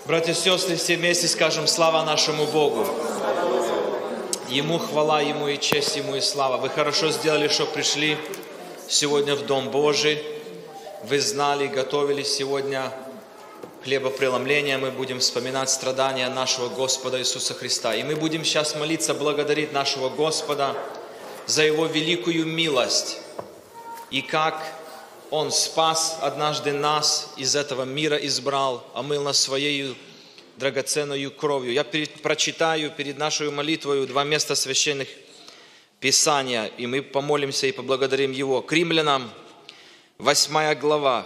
Братья и сестры, все вместе скажем слава нашему Богу. Ему хвала, Ему и честь, Ему и слава. Вы хорошо сделали, что пришли сегодня в Дом Божий. Вы знали, готовились сегодня хлебопреломление. Мы будем вспоминать страдания нашего Господа Иисуса Христа. И мы будем сейчас молиться, благодарить нашего Господа за Его великую милость. И как Он спас однажды нас, из этого мира избрал, омыл нас Своей драгоценной кровью. Я прочитаю перед нашей молитвой два места священных Писания, и мы помолимся и поблагодарим Его. К Римлянам, 8 глава,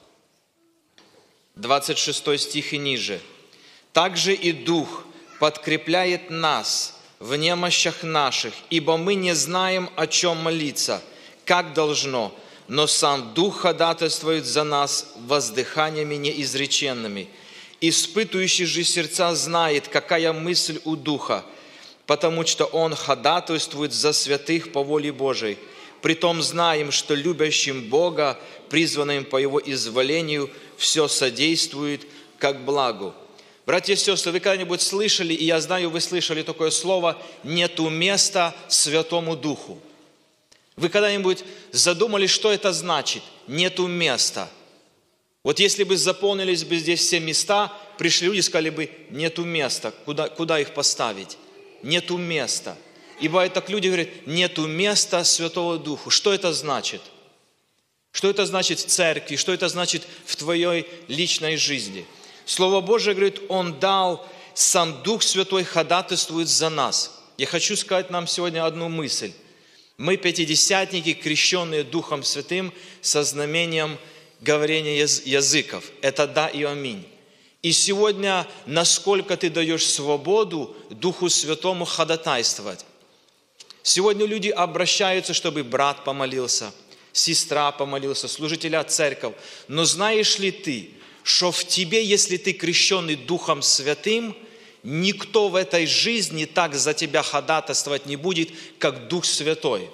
26 стих и ниже. «Также и Дух подкрепляет нас в немощах наших, ибо мы не знаем, о чем молиться, как должно, но сам Дух ходатайствует за нас воздыханиями неизреченными. Испытующий же сердца знает, какая мысль у Духа, потому что Он ходатайствует за святых по воле Божией. Притом знаем, что любящим Бога, призванным по Его изволению, все содействует как благу». Братья и сестры, вы когда-нибудь слышали, и я знаю, вы слышали такое слово «нету места Святому Духу». Вы когда-нибудь задумались, что это значит? Нету места. Вот если бы заполнились бы здесь все места, пришли люди и сказали бы, нету места, куда их поставить? Нету места. И бывает так, люди говорят, нету места Святого Духу. Что это значит? Что это значит в церкви? Что это значит в твоей личной жизни? Слово Божие говорит, Он дал, сам Дух Святой ходатайствует за нас. Я хочу сказать нам сегодня одну мысль. Мы пятидесятники, крещенные Духом Святым, со знамением говорения языков. Это да и аминь. И сегодня, насколько ты даешь свободу Духу Святому ходатайствовать. Сегодня люди обращаются, чтобы брат помолился, сестра помолился, служителя церковь. Но знаешь ли ты, что в тебе, если ты крещенный Духом Святым, никто в этой жизни так за тебя ходатайствовать не будет, как Дух Святой.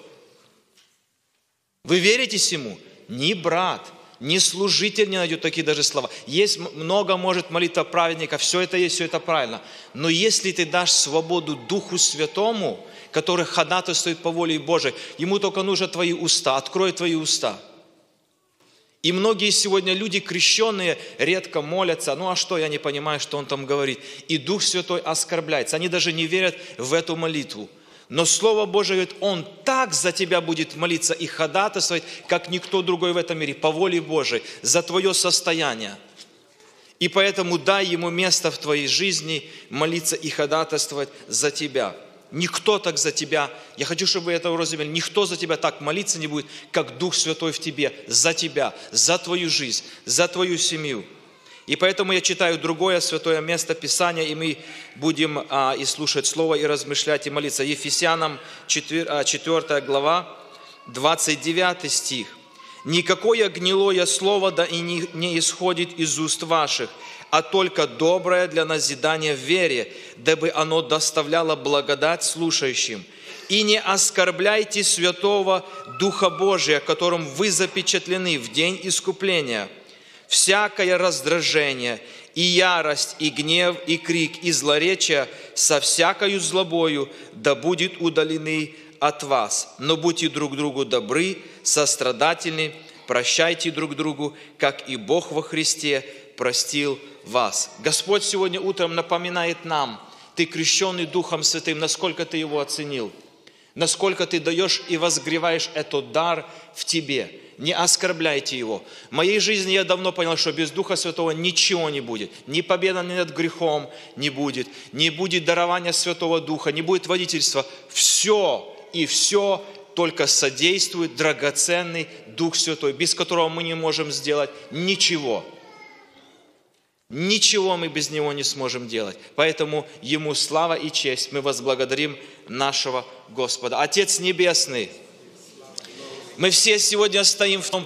Вы верите сему? Ни брат, ни служитель не найдет такие даже слова. Есть много, может, молитва праведника, все это есть, все это правильно. Но если ты дашь свободу Духу Святому, который ходатайствует по воле Божией, ему только нужно твои уста, открой твои уста. И многие сегодня люди крещенные редко молятся. Ну а что, я не понимаю, что он там говорит. И Дух Святой оскорбляется. Они даже не верят в эту молитву. Но Слово Божие говорит, Он так за тебя будет молиться и ходатайствовать, как никто другой в этом мире, по воле Божией, за твое состояние. И поэтому дай Ему место в твоей жизни молиться и ходатайствовать за тебя. Никто так за тебя, я хочу, чтобы вы это уразумели, никто за тебя так молиться не будет, как Дух Святой в тебе, за тебя, за твою жизнь, за твою семью. И поэтому я читаю другое святое место Писания, и мы будем и слушать Слово, и размышлять, и молиться. Ефесянам 4 глава, 29 стих. «Никакое гнилое слово да и не исходит из уст ваших, а только доброе для назидания в вере, дабы оно доставляло благодать слушающим. И не оскорбляйте Святого Духа Божия, которым вы запечатлены в день искупления. Всякое раздражение, и ярость, и гнев, и крик, и злоречие со всякою злобою да будет удалены от вас. Но будьте друг другу добры, сострадательны, прощайте друг другу, как и Бог во Христе простил вас». Господь сегодня утром напоминает нам, ты крещенный Духом Святым, насколько ты Его оценил, насколько ты даешь и возгреваешь этот дар в тебе. Не оскорбляйте Его. В моей жизни я давно понял, что без Духа Святого ничего не будет. Ни победа над грехом не будет дарования Святого Духа, не будет водительства. Все и все только содействует драгоценный Дух Святой, без которого мы не можем сделать ничего. Ничего мы без Него не сможем делать. Поэтому Ему слава и честь. Мы возблагодарим нашего Господа. Отец Небесный, мы все сегодня стоим в том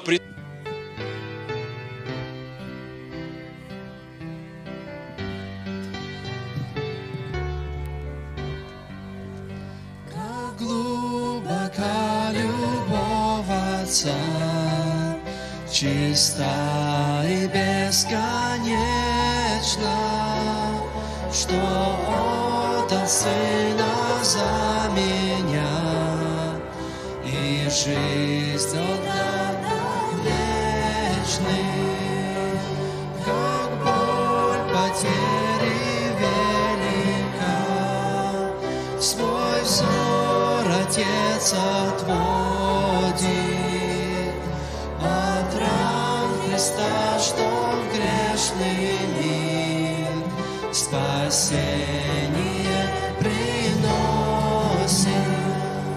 Как глубока любовь Отца, чиста и бесконечна, что отдал Сына за меня, и жизнь отдал нам вечный, как боль потери велика, свой взор Отец отводит от ран Христа, что в грешный мир спасение приносит.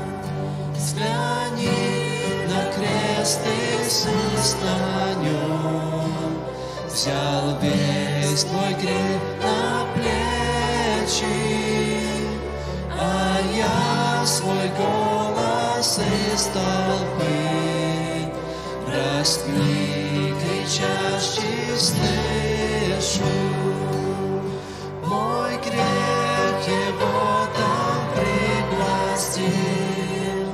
Взгляни на крест, Иисус на нем взял весь твой грех на плечи, а я свой голос из толпы распни кричащий слышу. Мой грех его там пригвоздил,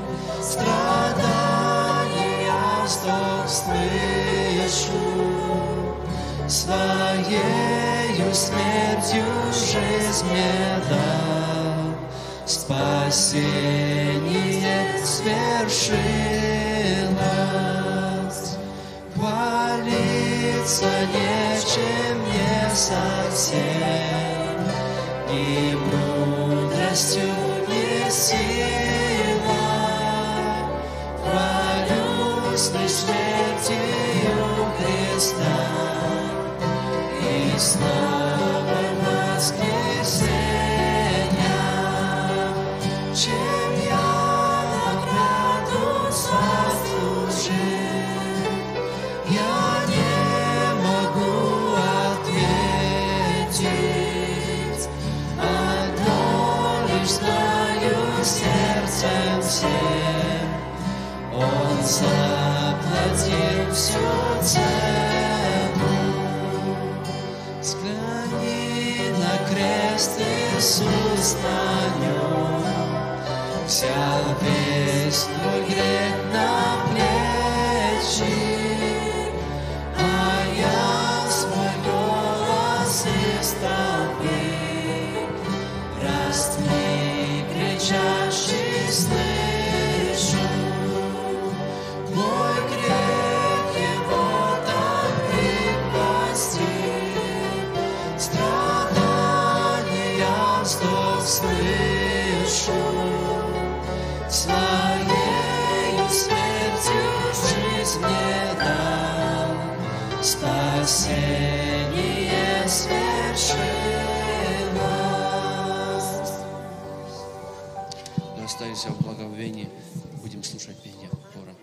страдания вздох слышу, своею смертью жизнь мне дал, спасение свершилось. Хвалиться нечем мне совсем, ни мудростью, ни силой. Хвалюсь лишь смертью Христа и снова воскресенья, чем я награду заслужил. Я не могу ответить, одно лишь знаю сердцем всем, Он заплатил всю цену. Взгляни на крест, Иисус на нем взял весь твой грех на плечи, а я свой голос из толпы распни кричащий слышу. Мой грех его там пригвоздил, страдания вздох слышу, своею смертью жизнь мне дал, спасение свершилось. Мы остаемся в благоговении, будем слушать пение хора.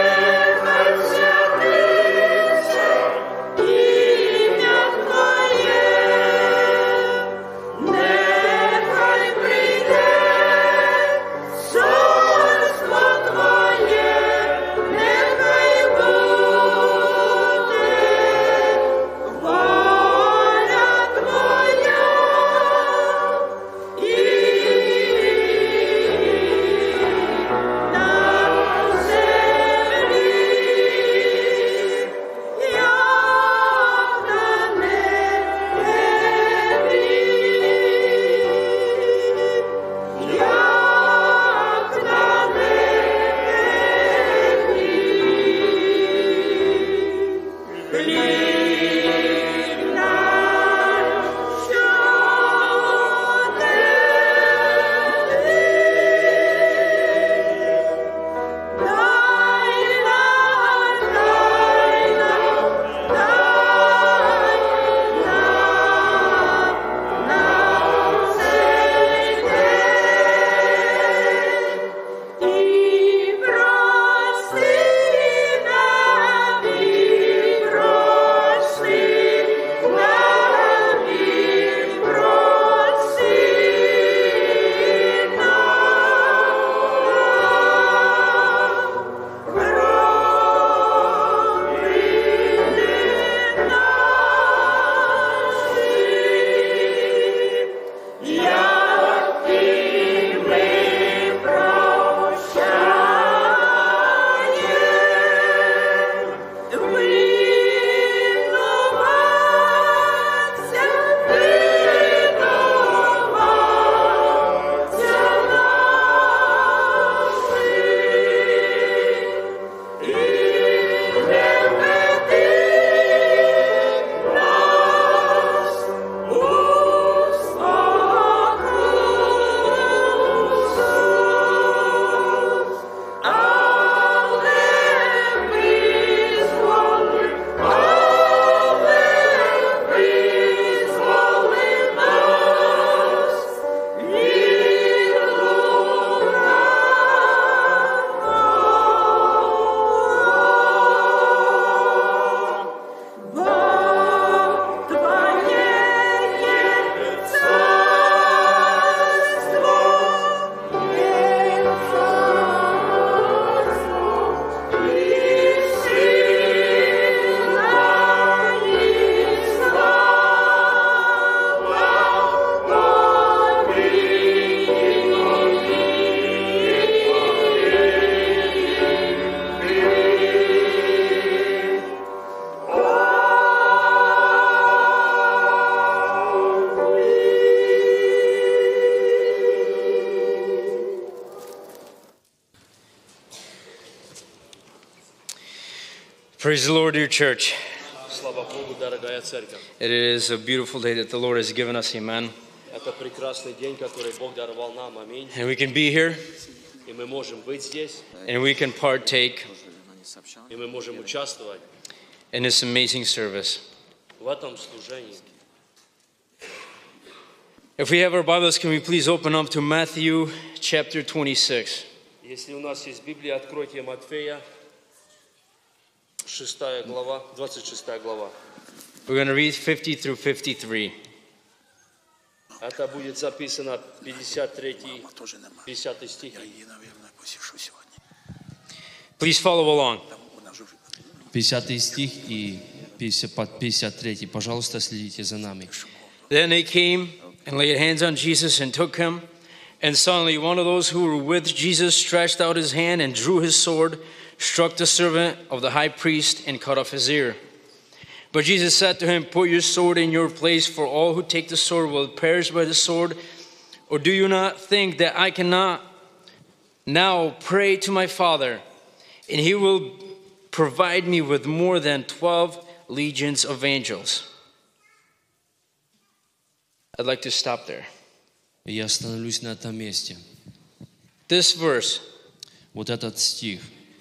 Имя Твое Praise the Lord, dear church. Слава Богу, дорогая церковь. It is a beautiful day that the Lord has given us. Amen. Это прекрасный день, который Бог даровал нам. Аминь. And we can be here И мы можем быть здесь, and we can partake и мы можем участвовать in this amazing service. в этом служении. If we have our Bibles, can we please open up to Matthew chapter 26? Если у нас есть Библия, откройте Матфея, 6 глава, 26 глава. We're going to read 50 through 53. Это будет записано 50 стихи. Please follow along. 50 стих и 53. Пожалуйста, следите за нами. Then they came and laid hands on Jesus and took him. And suddenly one of those who were with Jesus stretched out his hand and drew his sword, struck the servant of the high priest, and cut off his ear. But Jesus said to him, "Put your sword in your place, for all who take the sword will perish by the sword. Or do you not think that I cannot now pray to my Father, and he will provide me with more than 12 legions of angels?" I'd like to stop there. Я остановлюсь на этом месте. This verse. Вот этот стих.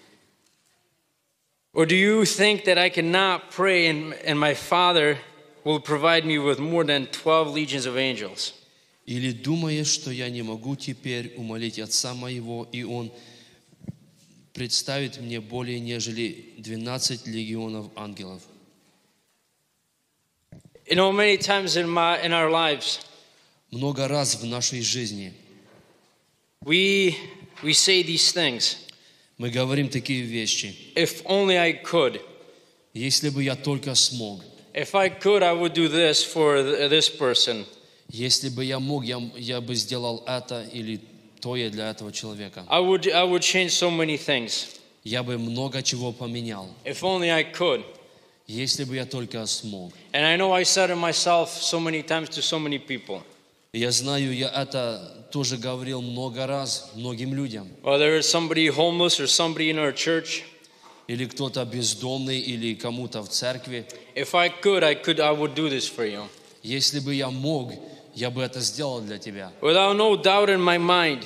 Or do you think that I cannot pray and my Father will provide me with more than 12 legions of angels? Или думаешь, что я не могу теперь умолить Отца моего, и Он представит мне более нежели 12 легионов ангелов? You know, many times in our lives, Много раз в нашей жизни we say these things. мы говорим такие вещи. If only I could. Если бы я только смог. If I could, I would do this for this person. Если бы я мог, я бы сделал это или то для этого человека. I would change so many things. Я бы много чего поменял. If only I could. Если бы я только смог. And I know I said it myself so many times to so many people. Я знаю, я это тоже говорил много раз многим людям. Whether it's somebody homeless or somebody in our church. Или кто-то бездомный, или кому-то в церкви. If I could, I would do this for you. Если бы я мог, я бы это сделал для тебя. Without no doubt in my mind.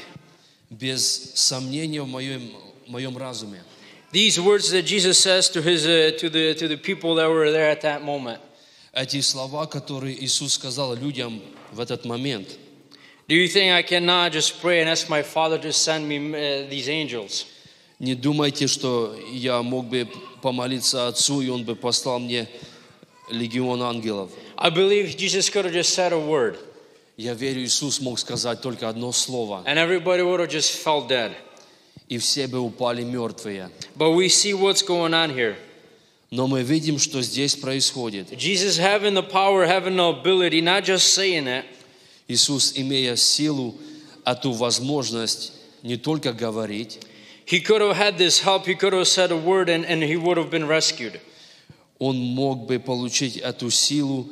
Без сомнения в моем разуме. These words that Jesus says to the people that were there at that moment. Эти слова, которые Иисус сказал людям в этот момент. Do you think I cannot just pray and ask my Father to send me these angels? Не думайте, что я мог бы помолиться Отцу, и Он бы послал мне легион ангелов. I believe Jesus could have just said a word. Я верю, Иисус мог сказать только одно слово, And everybody would have just fell dead. и все бы упали мертвые. But we see what's going on here. Но мы видим, что здесь происходит. Jesus having the power, having the ability, not just saying it. Иисус, имея силу, эту возможность не только говорить, He could have had this help, he could have said a word and he would have been rescued. Он мог бы получить эту силу,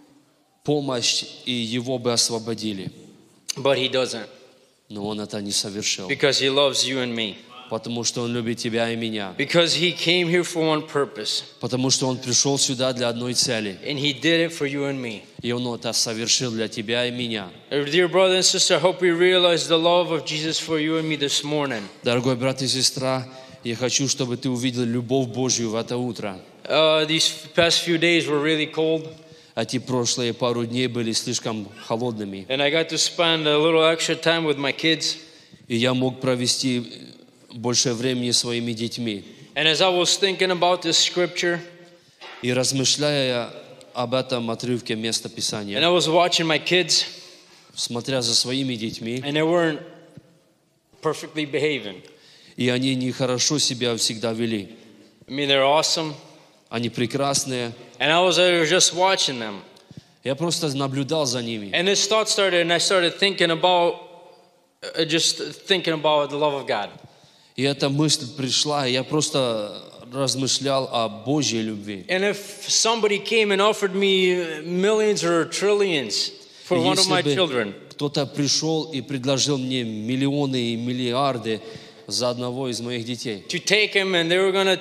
помощь, и его бы освободили. But he doesn't. Но он это не совершил, Because he loves you and me. потому что он любит тебя и меня. Because he came here for one purpose. Потому что он пришел сюда для одной цели. And he did it for you and me. И он это совершил для тебя и меня. Dear brother and sister, I hope we realize the love of Jesus for you and me this morning. Дорогой брат и сестра, я хочу, чтобы ты увидел любовь Божью в это утро. These past few days were really cold. Эти прошлые пару дней были слишком холодными. And I got to spend a little extra time with my kids. И я мог провести больше времени со своими детьми. And as I was thinking about this scripture, И размышляя об этом отрывке места and Писания, I was watching my kids, смотря за своими детьми, and they weren't perfectly behaving. и они нехорошо себя всегда вели. I mean, they're awesome. Они прекрасные. And I was just watching them. Я просто наблюдал за ними. And this thought started, and I started thinking about, just thinking about the love of God. И эта мысль пришла, и я просто размышлял о Божьей любви. And if somebody came and offered me millions or trillions for one of my children, кто-то пришел и предложил мне миллионы и миллиарды за одного из моих детей, to take him and they were going to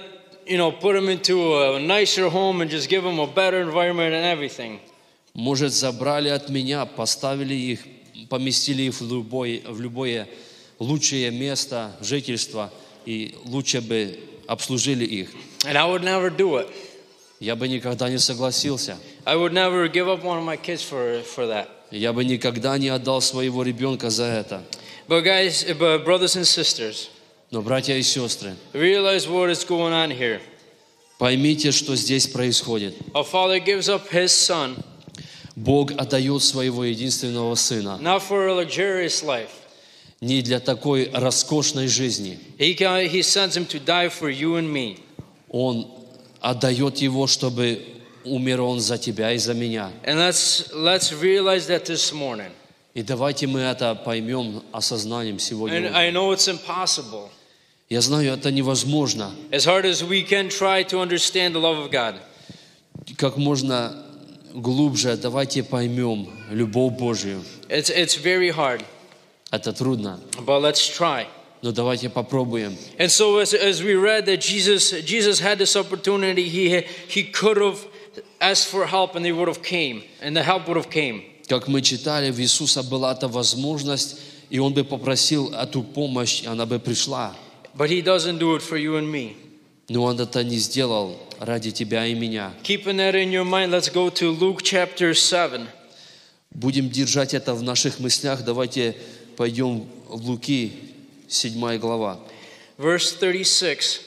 put them into a nicer home and just give them a better environment and everything. Может, забрали от меня, поставили их, поместили их в любое лучшее место жительства и лучше бы обслужили их. And I would never do it. Я бы никогда не согласился. I would never give up one of my kids for that. Я бы никогда не отдал своего ребенка за это. But guys, brothers and sisters, Но, братья и сестры, realize what is going on here. поймите, что здесь происходит. A father gives up his son, Бог отдает своего единственного Сына not for a luxurious life. не для такой роскошной жизни. He sends him to die for you and me. Он отдает Его, чтобы умер Он за тебя и за меня. And let's realize that this morning. И давайте мы это поймем осознанием And сегодня. I know it's impossible. Я знаю, это невозможно. As hard as we can try to understand the love of God. Как можно глубже давайте поймем любовь Божию. It's very hard, Это трудно, but let's try. но давайте попробуем. And so as we read that Jesus had this opportunity, he could have asked for help and they would have came, and the help would have came. Как мы читали, в Иисуса была эта возможность, и Он бы попросил эту помощь, и она бы пришла. But he doesn't do it for you and me. Но Он это не сделал ради тебя и меня. Keeping that in your mind, let's go to Luke chapter 7. Будем держать это в наших мыслях. Давайте пойдем в Луки, 7 глава, Verse 36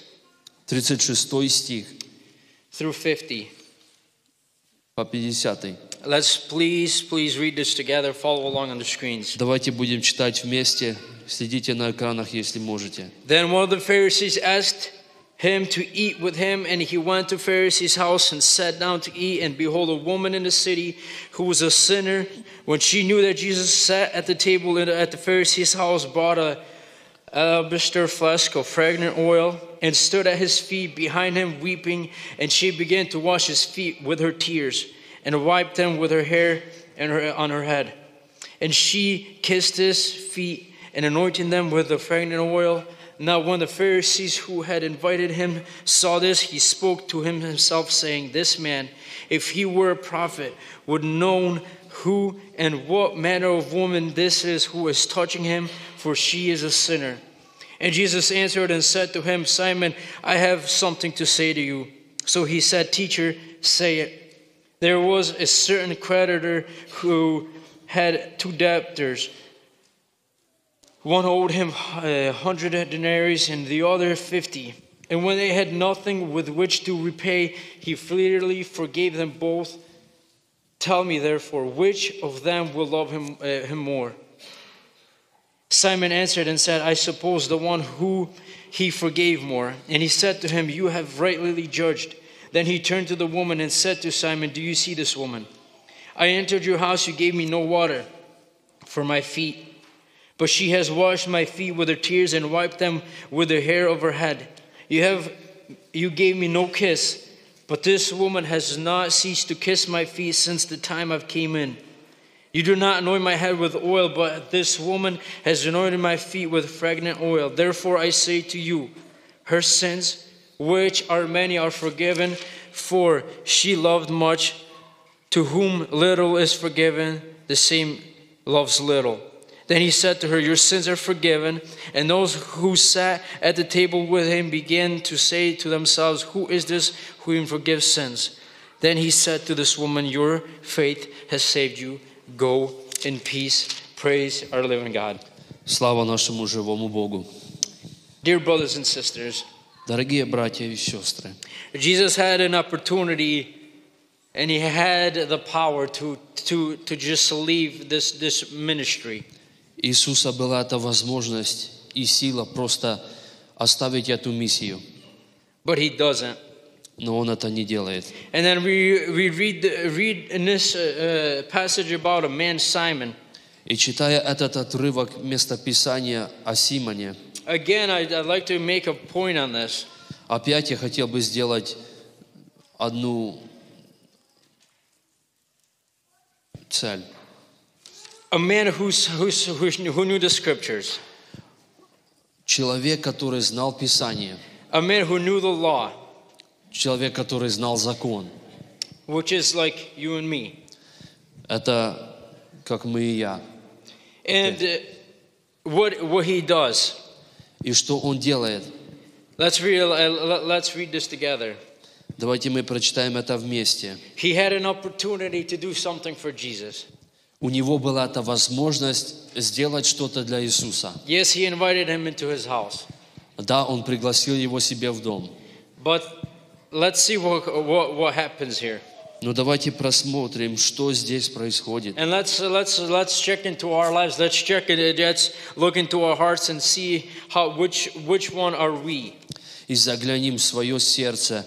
36 стих through 50. по 50. Let's please read this together. Follow along on the screens. Давайте будем читать вместе. Следите на экранах, если можете. Then one of the Pharisees asked him to eat with him, and he went to Pharisee's house and sat down to eat. And behold, a woman in the city who was a sinner, when she knew that Jesus sat at the table at the Pharisee's house, brought a alabaster flask of fragrant oil and stood at his feet behind him weeping. And she began to wash his feet with her tears and wiped them with her hair and on her head. And she kissed his feet and anointed them with the fragrant oil. Now when the Pharisees who had invited him saw this, he spoke to himself, saying, "This man, if he were a prophet, would know who and what manner of woman this is who is touching him, for she is a sinner." And Jesus answered and said to him, "Simon, I have something to say to you." So he said, "Teacher, say it." There was a certain creditor who had two debtors. One owed him 100 denarii and the other 50. And when they had nothing with which to repay, he freely forgave them both. Tell me, therefore, which of them will love him more? Simon answered and said, "I suppose the one who he forgave more." And he said to him, "You have rightly judged." Then he turned to the woman and said to Simon, "Do you see this woman? I entered your house, you gave me no water for my feet, but she has washed my feet with her tears and wiped them with the hair of her head. You gave me no kiss, but this woman has not ceased to kiss my feet since the time I've came in. You do not anoint my head with oil, but this woman has anointed my feet with fragrant oil. Therefore I say to you, her sins, which are many, are forgiven, for she loved much. To whom little is forgiven, the same loves little." Then he said to her, "Your sins are forgiven." And those who sat at the table with him began to say to themselves, "Who is this who forgives sins?" Then he said to this woman, "Your faith has saved you. Go in peace." Praise our living God. Слава нашему живому Богу. Dear brothers and sisters, Дорогие братья и сестры, Jesus had an opportunity and he had the power to just leave this ministry. Иисуса была эта возможность и сила просто оставить эту миссию, But he doesn't. но Он это не делает. And then we read in this passage about a man, Simon. И читая этот отрывок местописания о Симоне, Again, I'd like to make a point on this. опять я хотел бы сделать одну цель. A man who knew the scriptures. Человек, который знал Писание, A man who knew the law. человек, который знал закон. which is like you and me. Это как мы и я. And what he does. И что он делает? Let's read this together. Давайте мы прочитаем это вместе. He had an opportunity to do something for Jesus. У него была эта возможность сделать что-то для Иисуса. Yes, he invited him into his house. Да, он пригласил его себе в дом. But let's see what happens here. Но давайте просмотрим, что здесь происходит. And let's check into our lives. Let's look into our hearts and see which one are we. И заглянем в свое сердце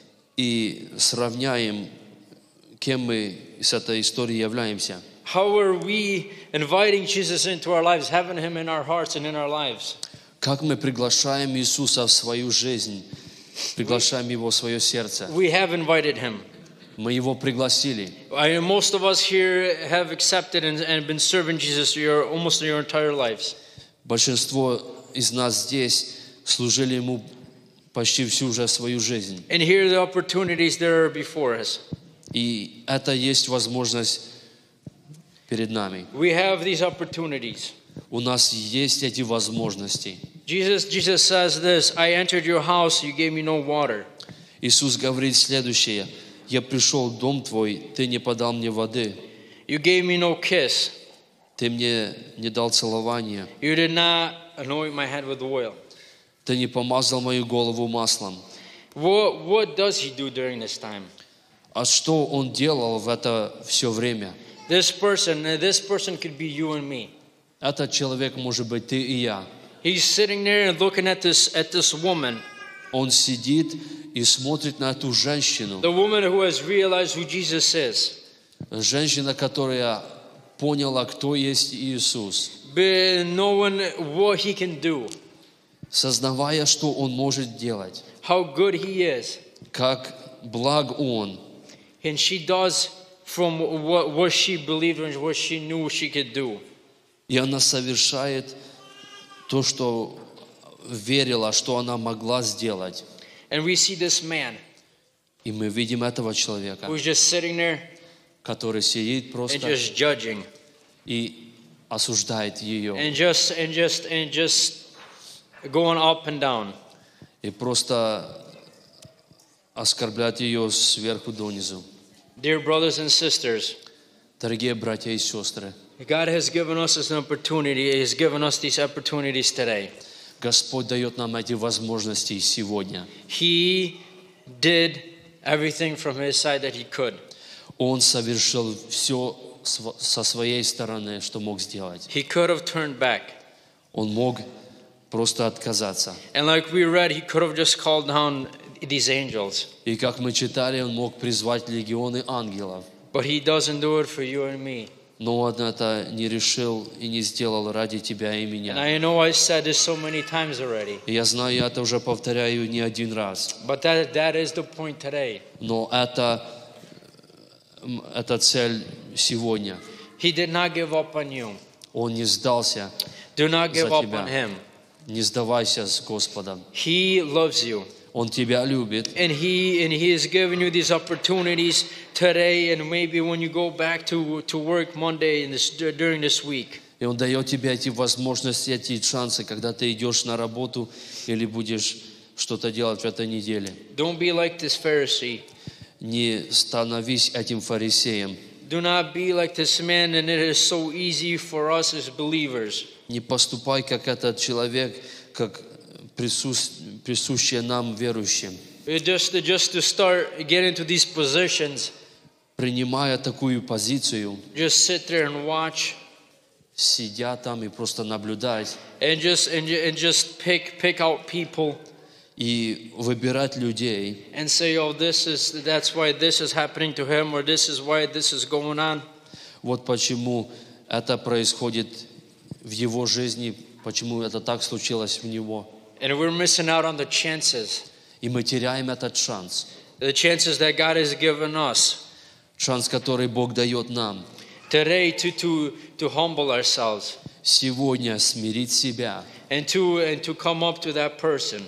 и сравняем, кем мы с этой историей являемся. How are we inviting Jesus into our lives, having him in our hearts and in our lives? Как мы приглашаем Иисуса в свою жизнь, приглашаем Его в свое сердце. We have invited him. Мы Его пригласили. Most of us here have accepted and been serving Jesus almost your entire lives. Большинство из нас здесь служили Ему почти всю уже свою жизнь. And here are the opportunities that are before us. И это есть возможность перед нами. We have these opportunities. У нас есть эти возможности. Jesus says this, I entered your house, you gave me no water. Иисус говорит следующее. Я пришел в дом твой, ты не подал мне воды. You gave me no kiss. Ты мне не дал целования. You did not anoint my head with oil. Ты не помазал мою голову маслом. What does he do during this time? А что он делал в это все время? This person could be you and me. Этот человек может быть ты и я. He's sitting there and looking at this woman. Он сидит и смотрит на эту женщину. The woman who has realized who Jesus is. Женщина, которая поняла, кто есть Иисус. Knowing what he can do. Сознавая, что Он может делать. How good he is. Как благ Он. And she does from what she believed and what she knew she could do. И она совершает то, что верила, что она могла сделать. And we see this man И мы видим этого человека, who's just sitting there который сидит and просто just judging и осуждает ее. and just going up and down. И просто оскорбляет ее сверху донизу. Dear brothers and sisters, Дорогие братья и сестры, God has given us this opportunity. He has given us these opportunities today. Господь дает нам эти возможности сегодня. He did everything from his side that he could. Он совершил все со своей стороны, что мог сделать. He could have turned back. Он мог просто отказаться. And like we read, he could have just called down these angels. И как мы читали, он мог призвать легионы ангелов. But he doesn't do it for you and me. Но он это не решил и не сделал ради тебя и And меня. I know I said this so many times already. И я знаю, я это уже повторяю не один раз. But that is the point today. Но это цель сегодня. He did not give up on you. Он не сдался Do not give за up тебя. on him. Не сдавайся с Господом. He loves you. Он тебя любит. And he has given you these opportunities today and maybe when you go back to work Monday during this week. И Он дает тебе эти возможности, эти шансы, когда ты идешь на работу или будешь что-то делать в этой неделе. Don't be like this Pharisee. Не становись этим фарисеем. Do not be like this man, and it is so easy for us as believers. Не поступай, как этот человек, как присущее нам, верующим. Just to start getting into these positions, Принимая такую позицию, just sit there and watch, сидя там и просто наблюдать, and just pick out people и выбирать людей, and say, oh, that's why this is happening to him, or this is why this is going on. вот почему это происходит в его жизни, почему это так случилось в него. And we're missing out on the chances И мы теряем этот шанс. that God has given us Шанс, который Бог дает нам. today to humble ourselves Сегодня смирить себя and to come up to that person и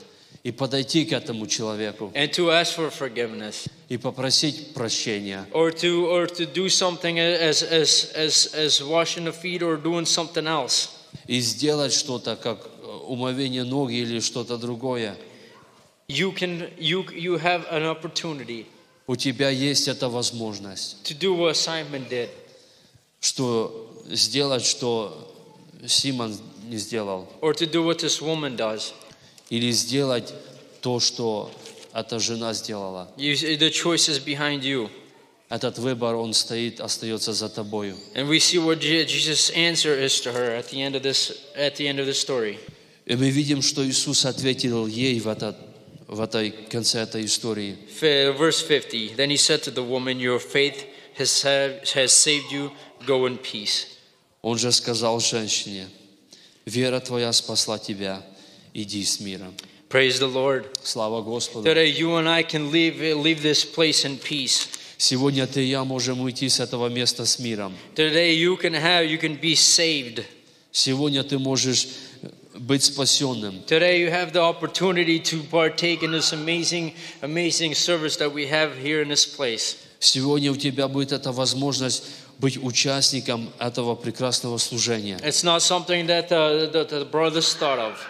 и подойти к этому человеку and to ask for forgiveness, и попросить прощения. or to do something as washing the feet or doing something else. И сделать что-то, как умывение ног или что-то другое. You have an opportunity У тебя есть эта возможность, to do what Simon did, что сделать, что Симон не сделал. or to do what this woman does. Или сделать то, что эта жена сделала. The choice is behind you. Этот выбор, он стоит, остается за тобою. And we see what Jesus' answer is to her at the end of the story. И мы видим, что Иисус ответил ей в этой конце этой истории. Verse 50. Then he said to the woman, "Your faith has saved you. Go in peace." Он же сказал женщине: «Вера твоя спасла тебя. Иди с миром». Praise the Lord. Слава Господу. Today you and I can leave this place in peace. Сегодня ты и я можем уйти с этого места с миром. Today you can be saved. Сегодня ты можешь быть спасенным. Today you have the opportunity to partake in this amazing service that we have here in this place. Сегодня у тебя будет эта возможность быть участником этого прекрасного служения. It's not something that the brothers thought of.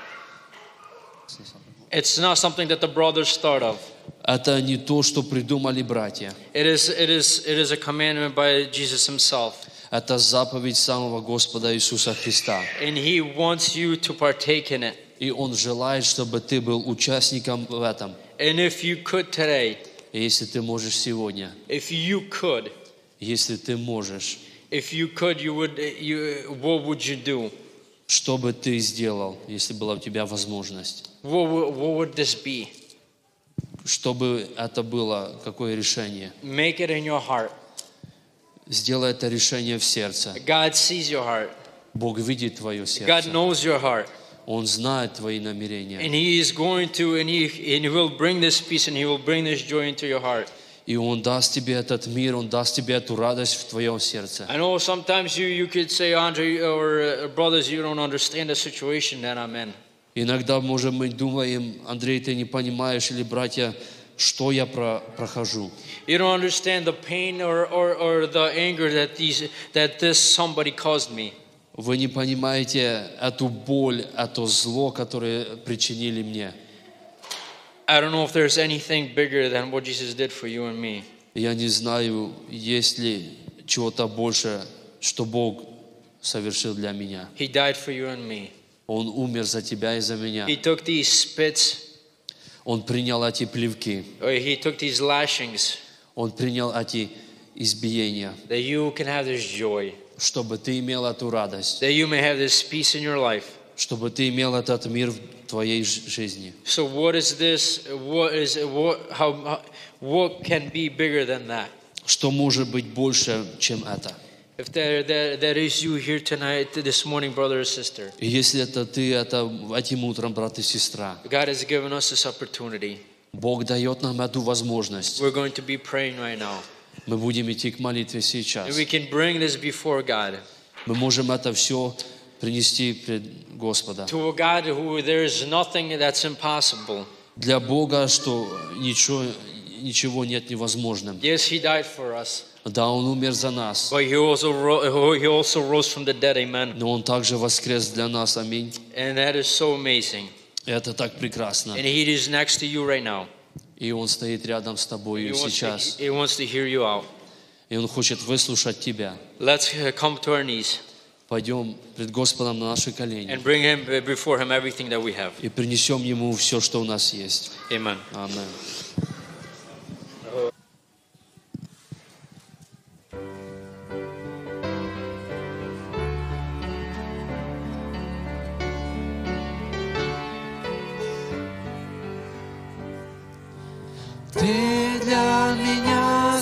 It's not something that the brothers thought of. Это не то, что придумали братья. It is a commandment by Jesus himself. Это заповедь самого Господа Иисуса Христа. And he wants you to partake in it. И Он желает, чтобы ты был участником в этом. And if you could today, И если ты можешь сегодня, если ты можешь, what would you do? что бы ты сделал, если была у тебя возможность? What would this be? Чтобы это было, какое решение? Make it in your heart. Сделай это решение в сердце. God sees your heart. Бог видит твое God сердце. knows your heart. Он знает твои намерения. And he is going to, and he will bring this peace and he will bring this joy into your heart. И Он даст тебе этот мир, Он даст тебе эту радость в твоем сердце. I know sometimes you could say, Andre, or brothers, you don't understand the situation that I'm in. Иногда, может, мы думаем: Андрей, ты не понимаешь, или братья, что я прохожу. You don't understand the pain or the anger that this somebody caused me. Вы не понимаете эту боль, это зло, которое причинили мне. I don't know if there's anything bigger than what Jesus did for you and me. Я не знаю, есть ли чего-то больше, что Бог совершил для меня. He died for you and me. Он умер за тебя и за меня. He took these spits, Он принял эти плевки. or he took these lashings, Он принял эти избиения, that you can have this joy, чтобы ты имел эту радость, that you may have this peace in your life. чтобы ты имел этот мир в твоей жизни. So what is this? What can be bigger than that? Что может быть больше, чем это? If that is you here tonight, this morning, brother or sister, И если это ты, это этим утром, брат и сестра, God has given us this opportunity. Бог дает нам эту возможность. We're going to be praying right now. Мы будем идти к молитве сейчас. And we can bring this before God. Мы можем это все принести пред Господа. To a God who there is nothing that's impossible. Для Бога, что ничего нет невозможным. Yes, He died for us, Да, Он умер за нас, but He also rose from the dead. Amen. но Он также воскрес для нас. Аминь. And that is so amazing. И это так прекрасно. And He is next to you right now. И Он стоит рядом с тобой сейчас. He wants to hear you out. И Он хочет выслушать тебя. Let's come to our knees Пойдем пред Господом на наши колени and bring Him before Him everything that we have. и принесем Ему все, что у нас есть. Amen. Аминь. Ты для меня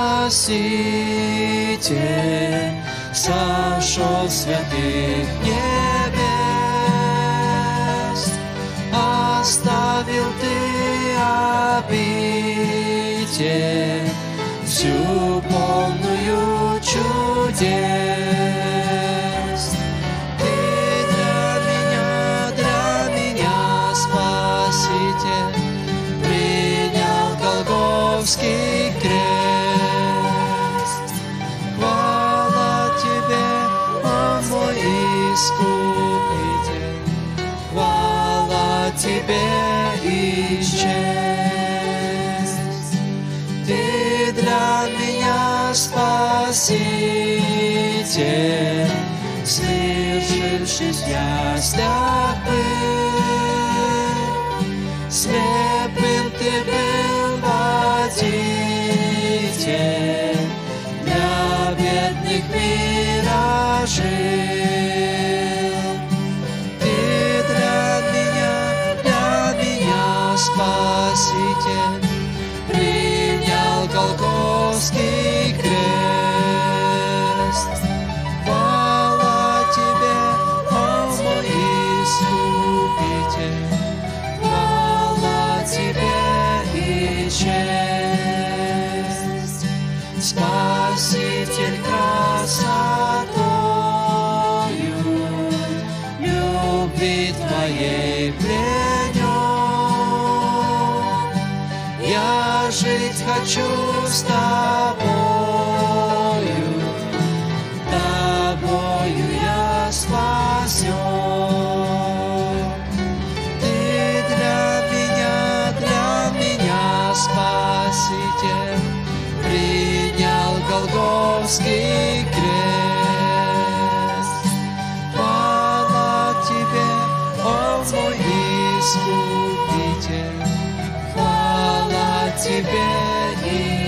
Спаситель, сошел с святых небес, оставил Ты обитель, всю полную чудес. Ты для меня Спаситель, Спаситель, свершившись в яслях был, слепым Ты был водитель, для бедных мира жил. Ты для меня Спаситель, принял Голгофский крест. Хвала Тебе, о мой Искупитель, хвала Тебе и честь. Спаситель красотою любви Твоей пленен. Я жить хочу с Тобою, Тобою я спасен. Ты для меня Спаситель, принял Голгофский крест. Хвала Тебе, о мой Искупитель, хвала Тебе и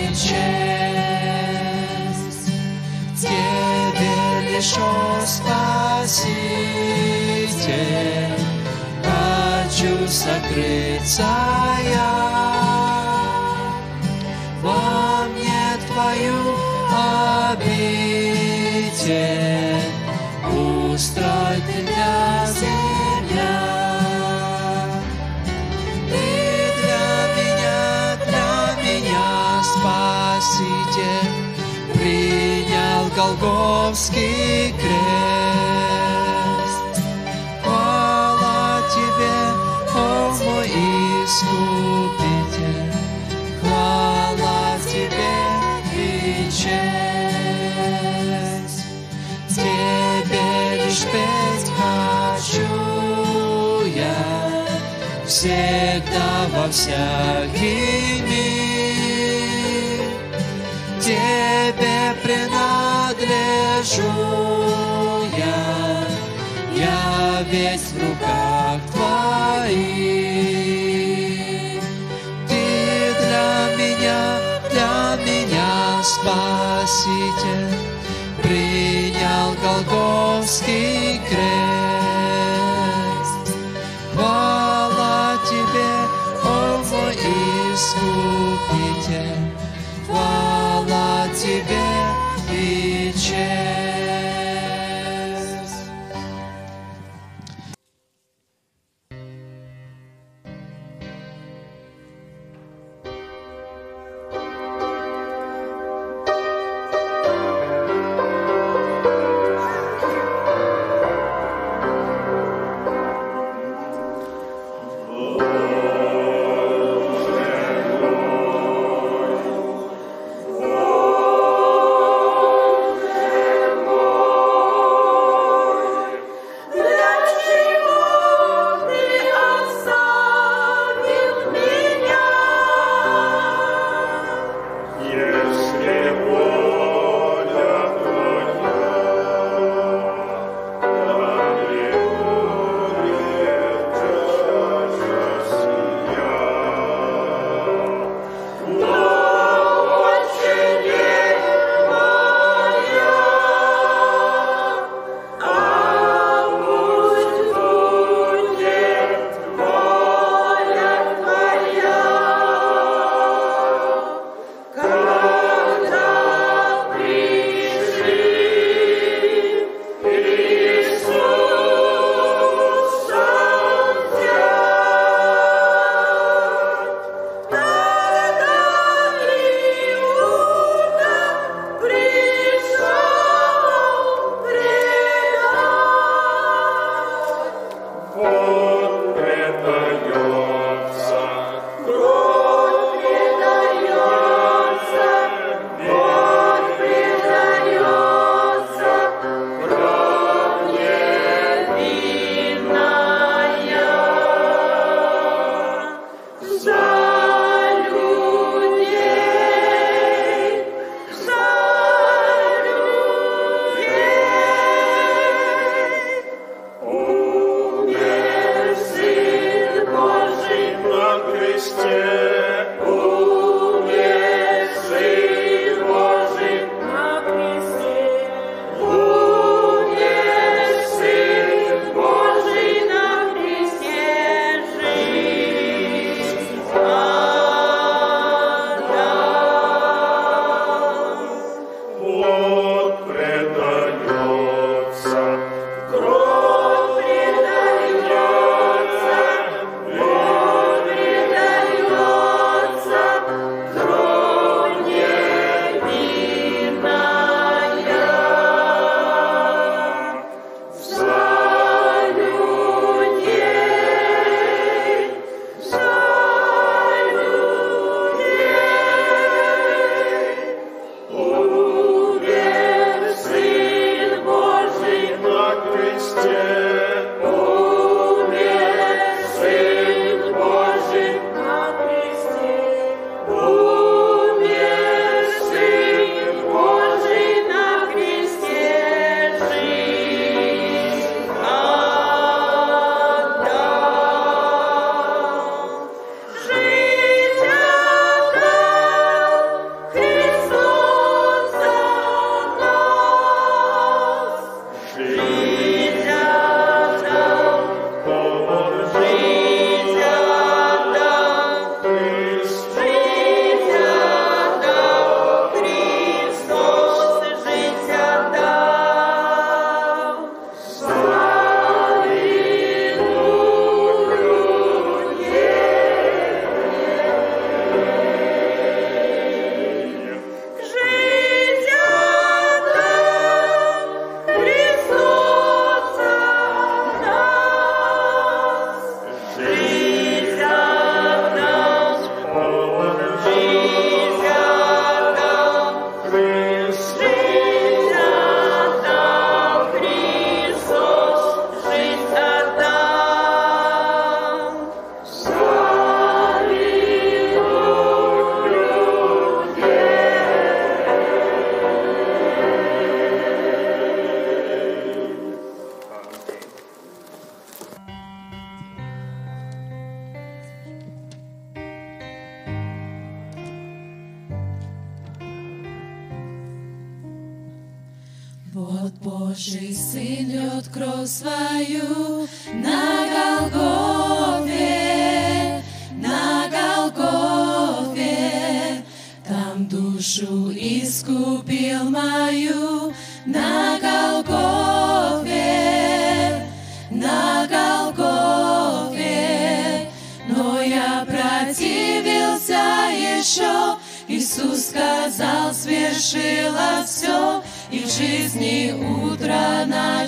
честь. Тебе лишь, о Спаситель, хочу сокрыться я. Во мне Твою обитель, устрой Ты для себя. Ты для меня Спаситель, принял Голгофский крест. Хвала Тебе, о мой Искупитель, хвала Тебе и честь. Тебе лишь петь хочу я всегда во всякий мир. Тебе принадлежу я весь в руках Твоих. Ты для меня Спаситель, принял Голгофский крест. Хвала Тебе, о мой Искупитель, хвала Тебе и честь. Oh Вот Божий Сын льет кровь свою на Голгофе, там душу искупил мою на Голгофе, но я противился еще. Иисус сказал, свершилось все, и в жизни утро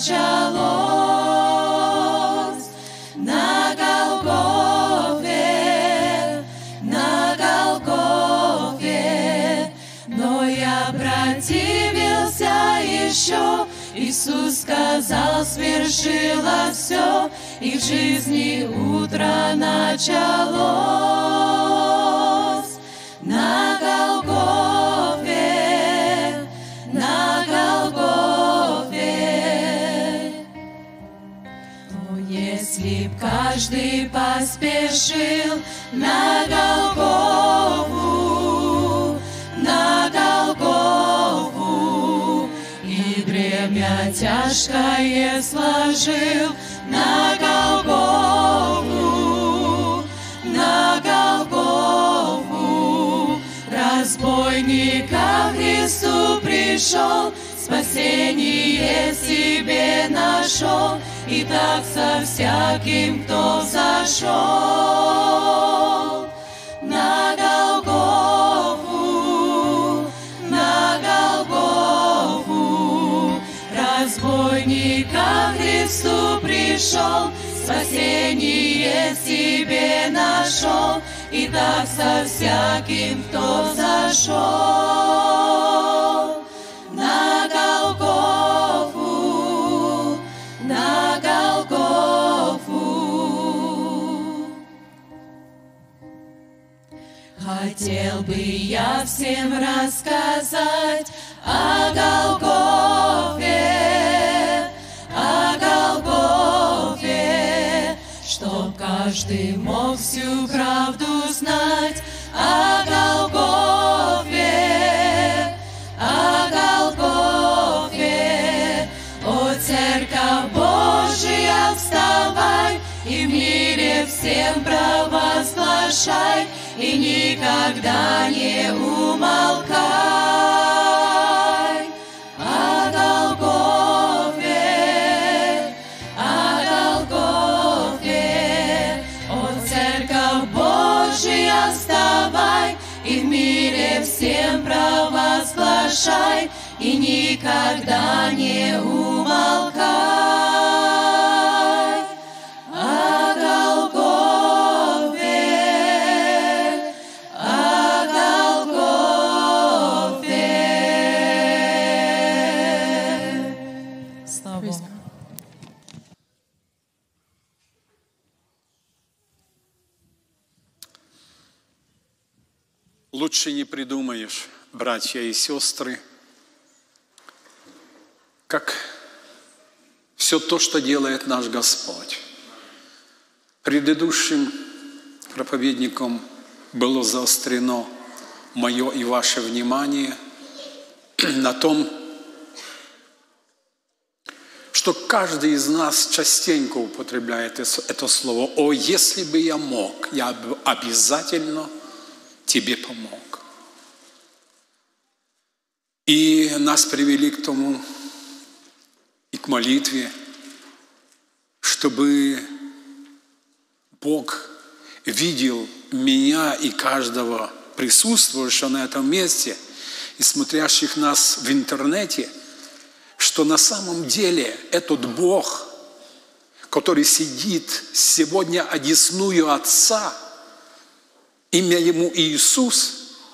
началось. На Голгофе, но я противился еще. Иисус сказал, свершилось все, и в жизни утро началось. На Голгофе. О, если б каждый поспешил на Голгофу, и бремя тяжкое сложил на Голгофу, разбойник ко Христу пришел, спасение себе нашел, и так со всяким, кто зашел на Голгофу, разбойник ко Христу пришел, спасение себе нашел, и так со всяким, кто зашел на Голгофу, на Голгофу. Хотел бы я всем рассказать о Голгофе, чтоб каждый мог всю правду знать о Голгофе. О, Церковь Божия, вставай, и в мире всем провозглашай, и никогда не умолкай. О Голгофе, о, Церковь Божия, вставай, и в мире всем провозглашай, и никогда не умолкай. О Голгофе, Слава Богу. Лучше не придумаешь, братья и сестры, как все то, что делает наш Господь. Предыдущим проповедником было заострено мое и ваше внимание на том, что каждый из нас частенько употребляет это слово: «О, если бы я мог, я бы обязательно тебе помог». И нас привели к тому, и к молитве, чтобы Бог видел меня и каждого присутствующего на этом месте и смотрящих нас в интернете, что на самом деле этот Бог, который сидит сегодня одесную Отца, имя Ему Иисус,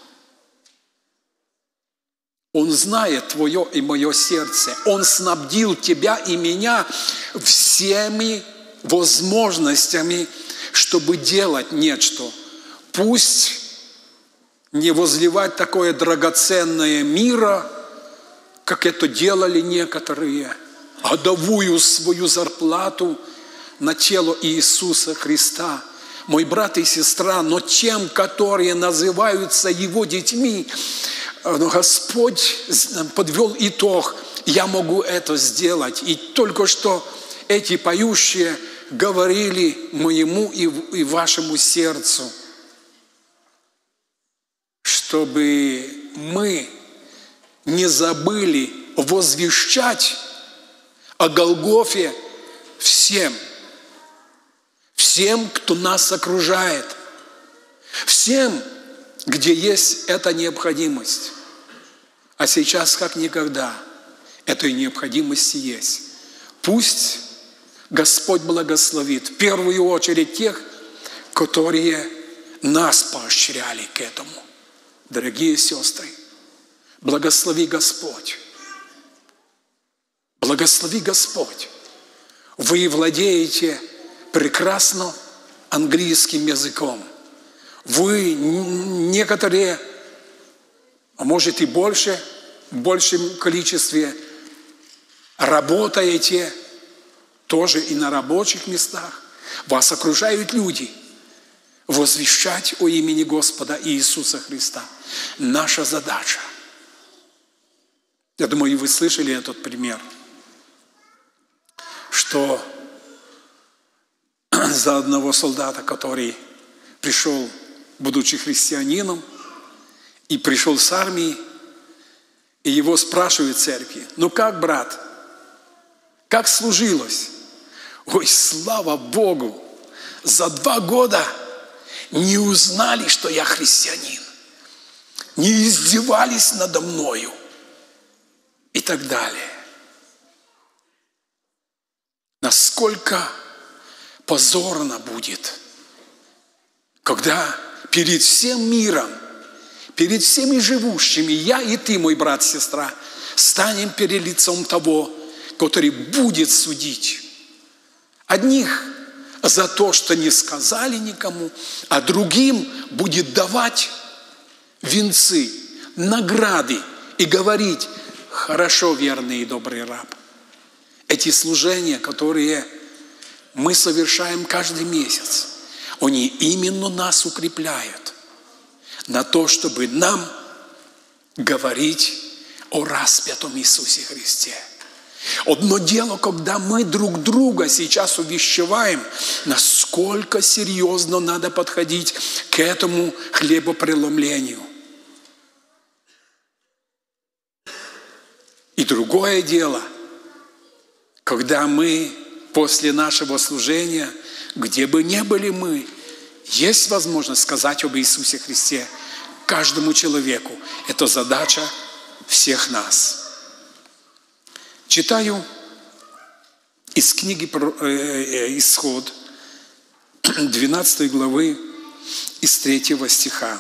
Он знает твое и мое сердце. Он снабдил тебя и меня всеми возможностями, чтобы делать нечто. Пусть не возливать такое драгоценное мира, как это делали некоторые, годовую свою зарплату на тело Иисуса Христа. Мой брат и сестра, но тем, которые называются Его детьми, Господь подвел итог я могу это сделать. И только что эти поющие говорили моему и вашему сердцу, чтобы мы не забыли возвещать о Голгофе всем, кто нас окружает, всем, где есть эта необходимость. А сейчас, как никогда, этой необходимости есть. Пусть Господь благословит в первую очередь тех, которые нас поощряли к этому. Дорогие сестры, благослови Господь. Благослови Господь. Вы владеете прекрасно английским языком. Вы некоторые, а может и больше, в большем количестве работаете тоже и на рабочих местах. Вас окружают люди. Возвещать о имени Господа Иисуса Христа. Наша задача. Я думаю, вы слышали этот пример, что за одного солдата, который пришел, будучи христианином, и пришел с армии, и его спрашивают в церкви: ну как, брат, как служилось? Ой, слава Богу, за 2 года не узнали, что я христианин, не издевались надо мною и так далее. Насколько позорно будет, когда перед всем миром, перед всеми живущими, я и ты, мой брат, сестра, станем перед лицом того, который будет судить одних за то, что не сказали никому, а другим будет давать венцы, награды и говорить: хорошо, верный и добрый раб. Эти служения, которые мы совершаем каждый месяц, они именно нас укрепляют на то, чтобы нам говорить о распятом Иисусе Христе. Одно дело, когда мы друг друга сейчас увещеваем, насколько серьезно надо подходить к этому хлебопреломлению. И другое дело, когда мы после нашего служения, где бы ни были мы, есть возможность сказать об Иисусе Христе каждому человеку. Это задача всех нас. Читаю из книги «Исход», 12 главы, из 3 стиха.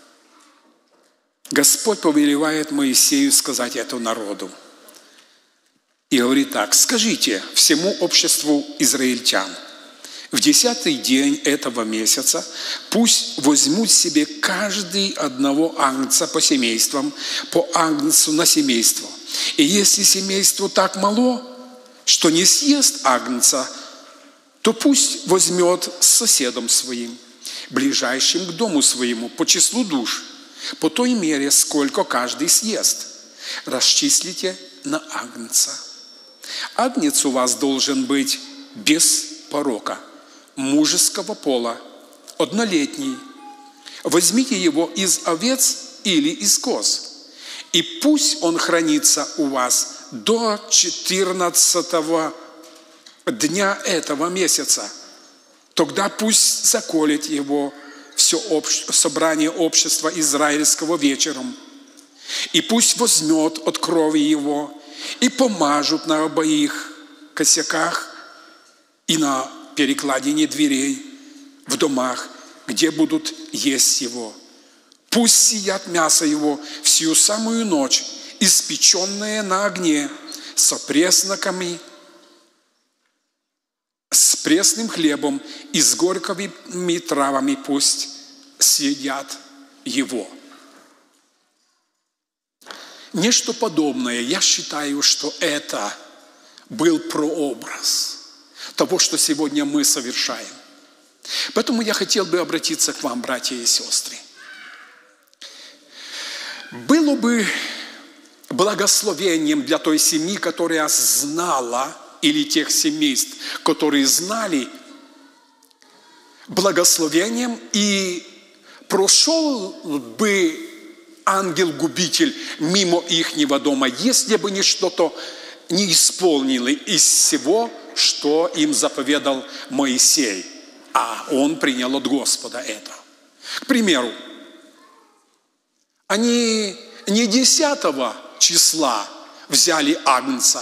Господь повелевает Моисею сказать это народу. И говорит так: скажите всему обществу израильтян: в 10-й день этого месяца пусть возьмут себе каждый одного агнца по семействам, по агнцу на семейство. И если семейство так мало, что не съест агнца, то пусть возьмет с соседом своим, ближайшим к дому своему, по числу душ, по той мере, сколько каждый съест. Расчислите на агнца. Агнец у вас должен быть без порока, мужеского пола, однолетний. Возьмите его из овец или из коз, и пусть он хранится у вас до 14-го дня этого месяца. Тогда пусть заколет его все собрание общества израильского вечером, и пусть возьмет от крови его и помажут на обоих косяках и на перекладине дверей в домах, где будут есть его. Пусть съедят мясо его всю самую ночь, испеченное на огне, с опресноками, с пресным хлебом и с горькими травами пусть съедят его. Нечто подобное, я считаю, что это был прообраз того, что сегодня мы совершаем. Поэтому я хотел бы обратиться к вам, братья и сестры. Было бы благословением для той семьи, которая знала, или тех семейств, которые знали, благословением, и прошел бы ангел-губитель мимо ихнего дома, если бы не что-то не исполнили из всего, что им заповедал Моисей. А он принял от Господа это. К примеру, они не 10 числа взяли агнца,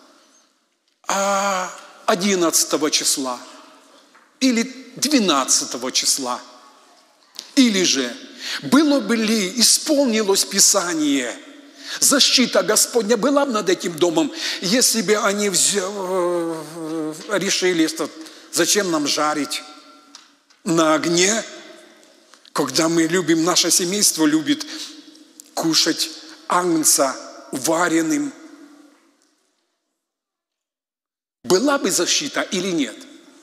а 11 числа или 12 числа. Или же, было бы ли, исполнилось Писание, защита Господня была бы над этим домом, если бы они решили, что зачем нам жарить на огне, когда мы любим, наше семейство любит кушать агнца вареным. Была бы защита или нет?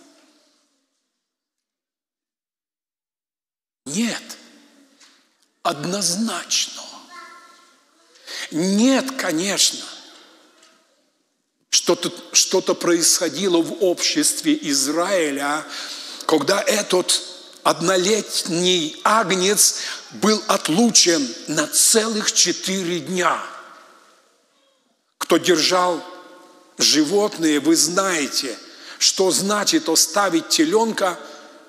Нет. Однозначно. Нет, конечно. Что-то происходило в обществе Израиля, когда этот однолетний агнец был отлучен на целых 4 дня. Кто держал животные, вы знаете, что значит оставить теленка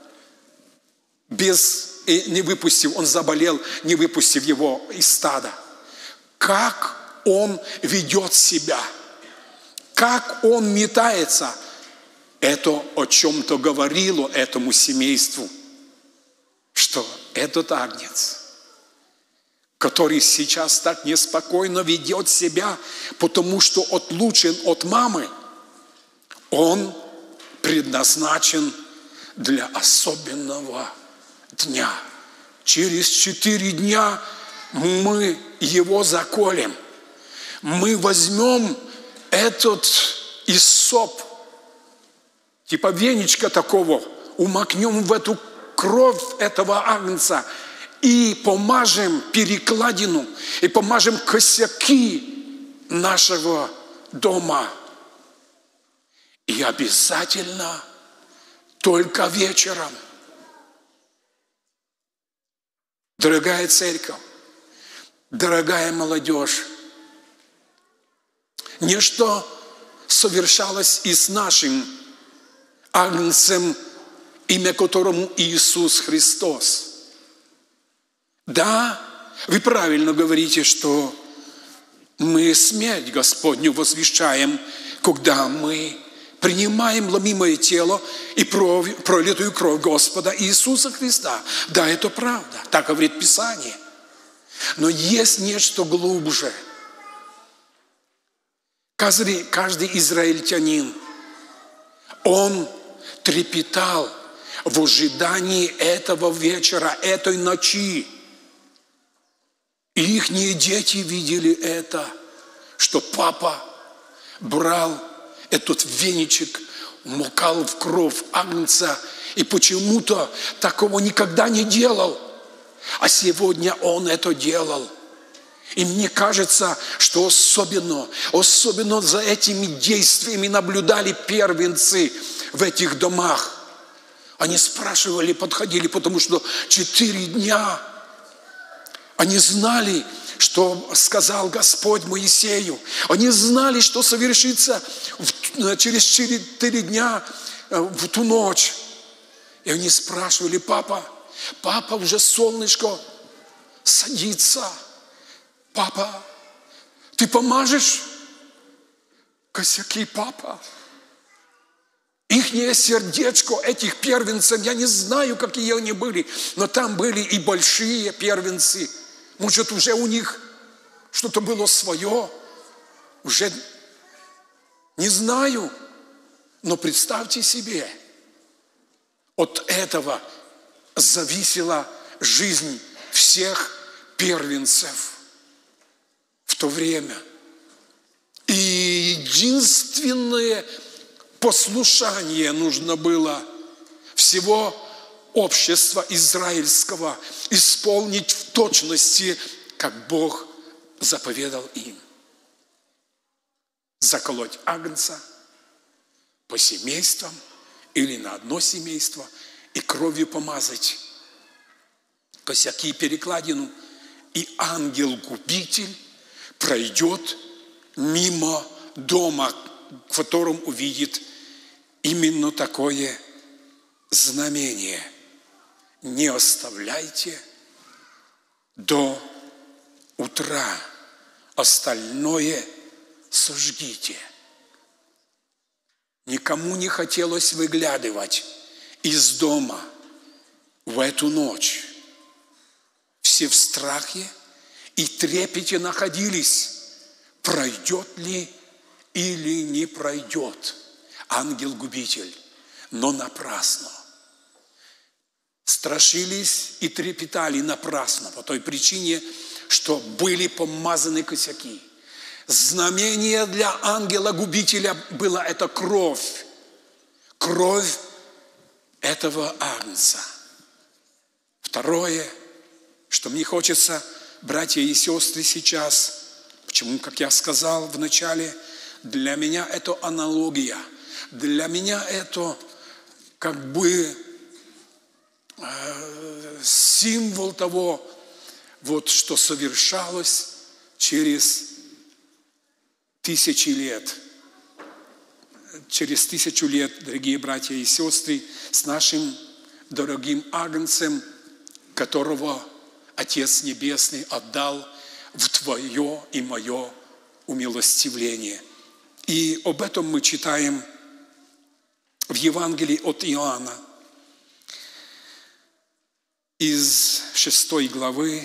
не выпустив, он заболел, не выпустив его из стада. Как он ведет себя, как он метается, это о чем-то говорило этому семейству, что этот агнец, который сейчас так неспокойно ведет себя, потому что отлучен от мамы, он предназначен для особенного дня. Через 4 дня мы его заколем. Мы возьмем этот иссоп, типа веничка такого, умокнем в эту кровь этого агнца и помажем перекладину, и помажем косяки нашего дома. И обязательно только вечером. Дорогая церковь, дорогая молодежь, ничто совершалось и с нашим агнцем, имя которому Иисус Христос. Да, вы правильно говорите, что мы смерть Господню возвещаем, когда мы принимаем ломимое тело и пролитую кровь Господа Иисуса Христа. Да, это правда, так говорит Писание. Но есть нечто глубже. Каждый израильтянин, он трепетал в ожидании этого вечера, этой ночи. И их дети видели это, что папа брал этот веничек, макал в кровь агнца, и почему-то такого никогда не делал. А сегодня он это делал. И мне кажется, что особенно за этими действиями наблюдали первенцы в этих домах. Они спрашивали, подходили, потому что 4 дня они знали, что сказал Господь Моисею. Они знали, что совершится через 4 дня в ту ночь. И они спрашивали: папа, уже солнышко садится. Папа, ты помажешь косяки, папа? Ихнее сердечко этих первенцев, я не знаю, какие они были, но там были и большие первенцы. Может, уже у них что-то было свое, уже не знаю. Но представьте себе, от этого зависела жизнь всех первенцев в то время. И единственное послушание нужно было всего общества израильского исполнить в точности, как Бог заповедал им. заколоть агнца по семействам или на одно семейство и кровью помазать косяки и перекладину, и ангел-губитель пройдет мимо дома, в котором увидит именно такое знамение. Не оставляйте до утра, остальное сожгите. Никому не хотелось выглядывать из дома в эту ночь. Все в страхе и трепете находились, пройдет ли или не пройдет ангел-губитель, но напрасно. Страшились и трепетали напрасно по той причине, что были помазаны косяки. Знамение для ангела-губителя было это кровь. Кровь этого агнца. Второе, что мне хочется, братья и сестры, сейчас, почему, как я сказал в начале, для меня это аналогия. Для меня это как бы символ того, вот, что совершалось через 1000 лет. Через 1000 лет, дорогие братья и сестры, с нашим дорогим агнцем, которого Отец Небесный отдал в Твое и мое умилостивление. И об этом мы читаем в Евангелии от Иоанна. Из 6 главы,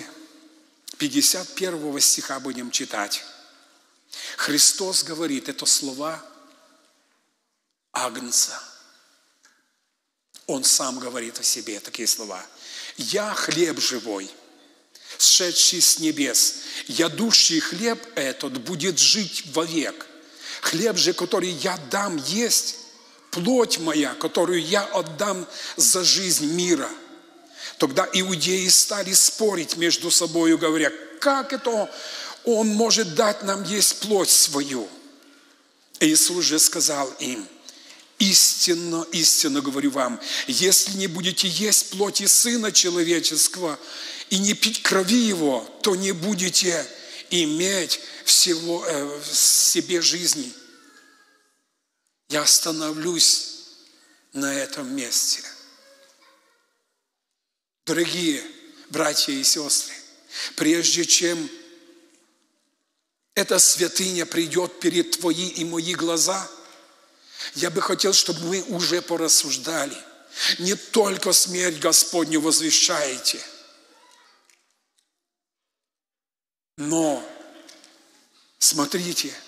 51 стиха будем читать. Христос говорит, это слова агнца. Он сам говорит о себе такие слова. «Я хлеб живой, сшедший с небес. Ядущий хлеб этот будет жить вовек. Хлеб же, который я дам есть, плоть моя, которую я отдам за жизнь мира». Тогда иудеи стали спорить между собой, говоря, как это Он может дать нам есть плоть свою? Иисус же сказал им, истинно, истинно говорю вам, если не будете есть плоти Сына Человеческого и не пить крови Его, то не будете иметь всего в себе жизни. Я остановлюсь на этом месте. Дорогие братья и сестры, прежде чем эта святыня придет перед твои и мои глаза, я бы хотел, чтобы мы уже порассуждали. Не только смерть Господню возвещаете, но смотрите,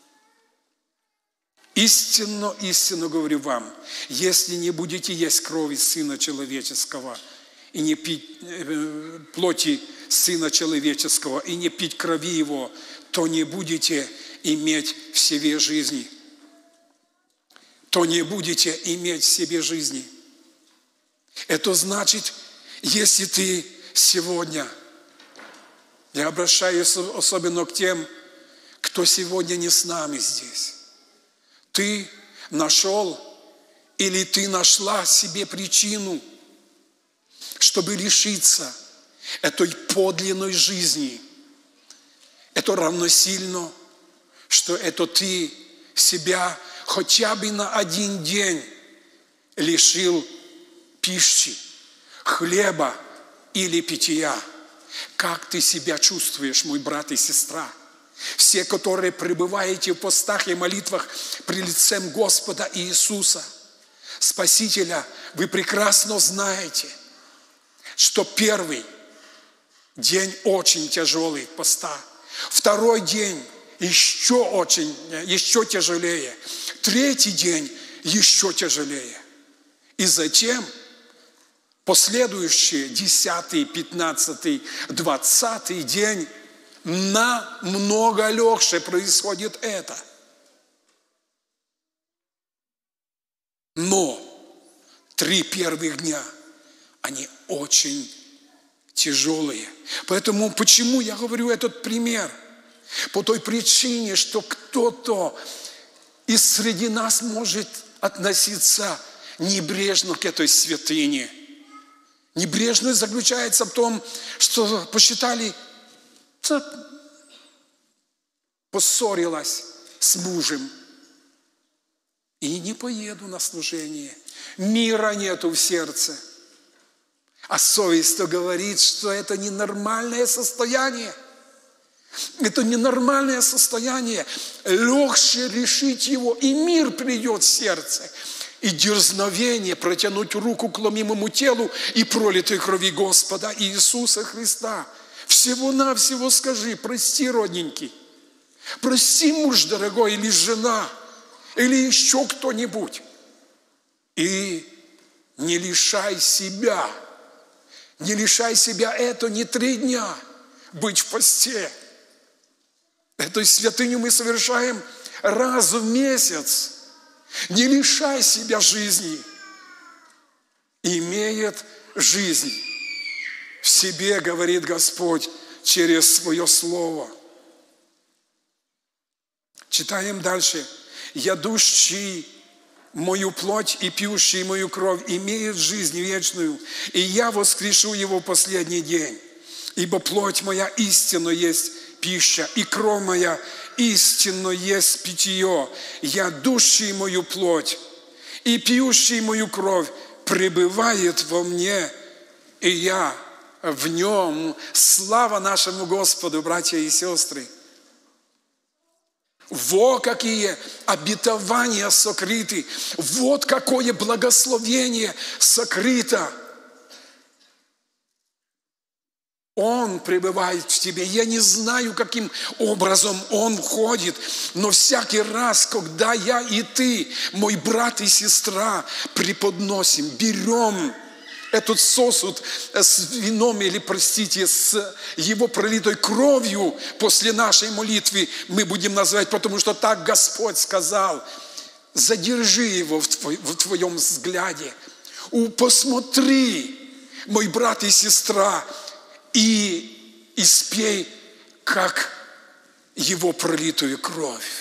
истинно, истинно говорю вам, если не будете есть крови Сына Человеческого и не пить плоти Сына Человеческого и не пить крови Его, то не будете иметь в себе жизни. То не будете иметь в себе жизни. Это значит, если ты сегодня, я обращаюсь особенно к тем, кто сегодня не с нами здесь, ты нашел или ты нашла себе причину, чтобы лишиться этой подлинной жизни. Это равносильно, что это ты себя хотя бы на один день лишил пищи, хлеба или питья. Как ты себя чувствуешь, мой брат и сестра? Все, которые пребываете в постах и молитвах при лице Господа Иисуса, Спасителя, вы прекрасно знаете, что первый день очень тяжелый поста, второй день еще тяжелее, третий день еще тяжелее. И затем последующие 10-й, 15-й, 20-й день намного легче происходит это. Но 3 первых дня они очень тяжелые. Поэтому почему я говорю этот пример? По той причине, что кто-то И среди нас может относиться небрежно к этой святыне. Небрежность заключается в том, что посчитали, что поссорилась с мужем. И не поеду на служение. Мира нету в сердце. А совесть-то говорит, что это ненормальное состояние. Это ненормальное состояние. Легче решить его, и мир придет в сердце. И дерзновение протянуть руку к ломимому телу и пролитой крови Господа Иисуса Христа. Всего-навсего скажи: прости, родненький. Прости, муж дорогой, или жена, или еще кто-нибудь. И не лишай себя. Не лишай себя. Это не 3 дня быть в посте. Эту святыню мы совершаем раз в месяц. Не лишай себя жизни. Имеет жизнь в себе, говорит Господь, через свое слово. Читаем дальше. «Ядущий мою плоть и пьющий мою кровь имеет жизнь вечную, и я воскрешу его в последний день. Ибо плоть моя истинно есть пища, и кровь моя истинно есть питье. Ядущий мою плоть и пьющий мою кровь пребывает во мне, и я в нем». Слава нашему Господу, братья и сестры! Вот какие обетования сокрыты, вот какое благословение сокрыто. Он пребывает в тебе. Я не знаю, каким образом Он входит, но всякий раз, когда я и ты, мой брат и сестра, преподносим, берем этот сосуд с вином, или, простите, с его пролитой кровью после нашей молитвы, мы будем называть, потому что так Господь сказал: задержи его в твоем взгляде. Посмотри, мой брат и сестра, и испей, как его пролитую кровь.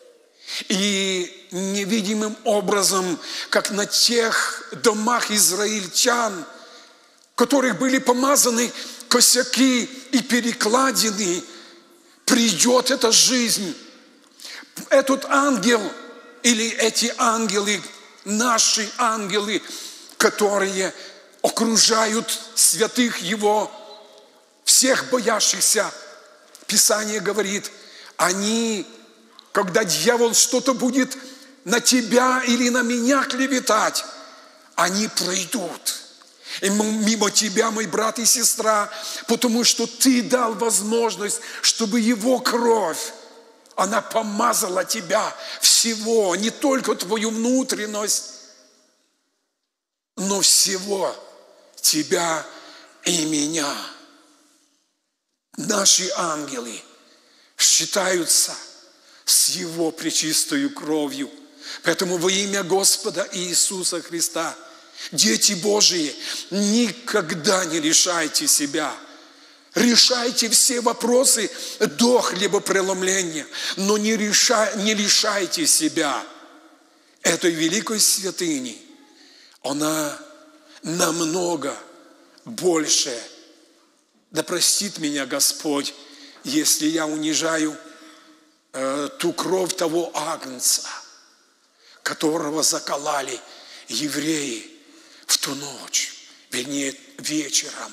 И невидимым образом, как на тех домах израильтян, в которых были помазаны косяки и перекладины, придет эта жизнь. Этот ангел или эти ангелы, наши ангелы, которые окружают святых Его, всех боящихся, Писание говорит, они, когда дьявол что-то будет на тебя или на меня клеветать, они пройдут мимо тебя, мой брат и сестра, потому что ты дал возможность, чтобы его кровь, она помазала тебя всего, не только твою внутренность, но всего тебя и меня. Наши ангелы считаются с Его пречистою кровью. Поэтому во имя Господа Иисуса Христа, дети Божии, никогда не лишайте себя. Решайте все вопросы до хлебопреломления, но не лишайте себя этой великой святыни. Она намного больше. Да простит меня Господь, если я унижаю ту кровь того агнца, которого закололи евреи в ту ночь, вернее, вечером.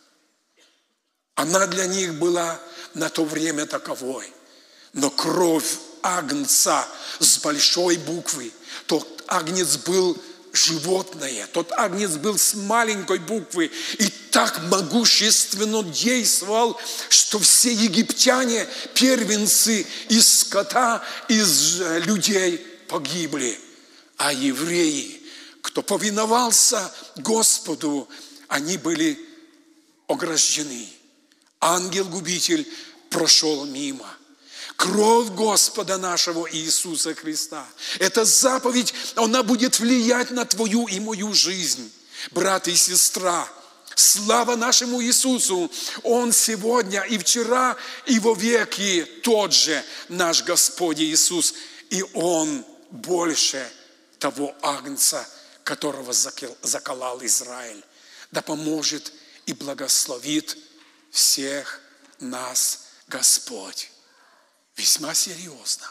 Она для них была на то время таковой. Но кровь агнца с большой буквы, тот агнец был животное, тот агнец был с маленькой буквы и так могущественно действовал, что все египтяне, первенцы из скота, из людей погибли. А евреи, кто повиновался Господу, они были ограждены. Ангел-губитель прошел мимо. Кровь Господа нашего Иисуса Христа. Эта заповедь, она будет влиять на твою и мою жизнь. Брат и сестра, слава нашему Иисусу! Он сегодня и вчера, и во веки тот же наш Господь Иисус. И Он больше того агнца, которого заколол Израиль. Да поможет и благословит всех нас Господь. Весьма серьезно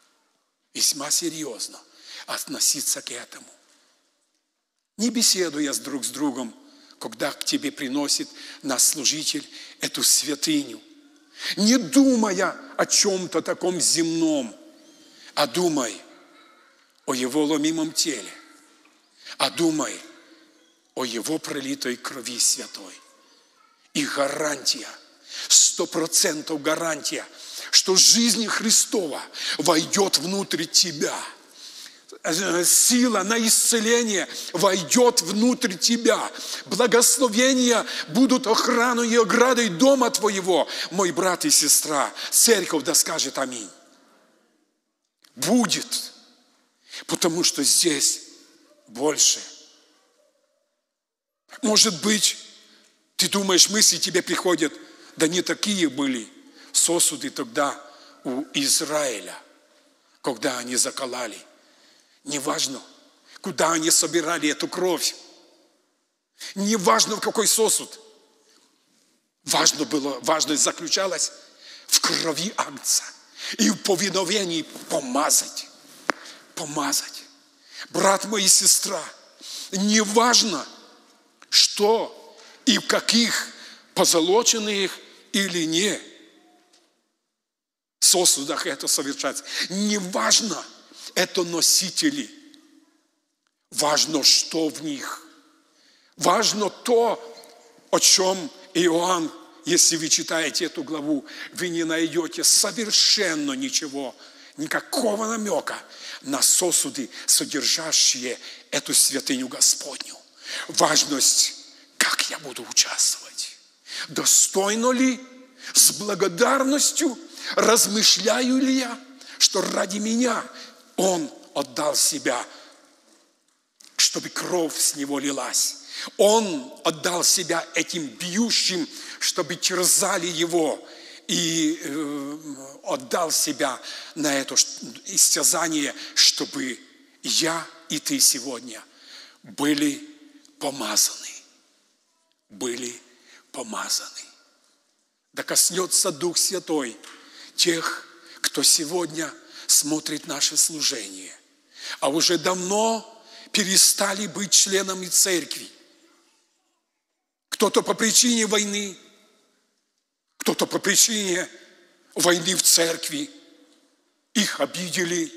относиться к этому. Не беседуя друг с другом, когда к тебе приносит наш служитель эту святыню, не думая о чем-то таком земном, а думай о Его ломимом теле, а думай о Его пролитой крови святой. И гарантия, 100% гарантия, что жизнь Христова войдет внутрь тебя. Сила на исцеление войдет внутрь тебя. Благословения будут охраной и оградой дома твоего. Мой брат и сестра, церковь да скажет аминь. Будет, потому что здесь больше. Может быть, ты думаешь, мысли тебе приходят, да не такие были сосуды тогда у Израиля, когда они закололи. Неважно, куда они собирали эту кровь. Неважно, в какой сосуд. Важность заключалась в крови агнца и в повиновении помазать. Помазать. Брат мой и сестра, неважно, что и в каких позолоченных или не сосудах это совершается. Неважно, это носители. Важно, что в них. Важно то, о чем Иоанн, если вы читаете эту главу, вы не найдете совершенно ничего, никакого намека на сосуды, содержащие эту святыню Господню. Важность, как я буду участвовать. Достойно ли, с благодарностью, размышляю ли я, что ради меня Он отдал себя, чтобы кровь с Него лилась. Он отдал себя этим бьющим, чтобы терзали Его. И отдал себя на это истязание, чтобы я и ты сегодня были помазаны. Были помазаны. Да коснется Дух Святой тех, кто сегодня смотрит наше служение, а уже давно перестали быть членами церкви. Кто-то по причине войны, кто-то по причине войны в церкви. Их обидели,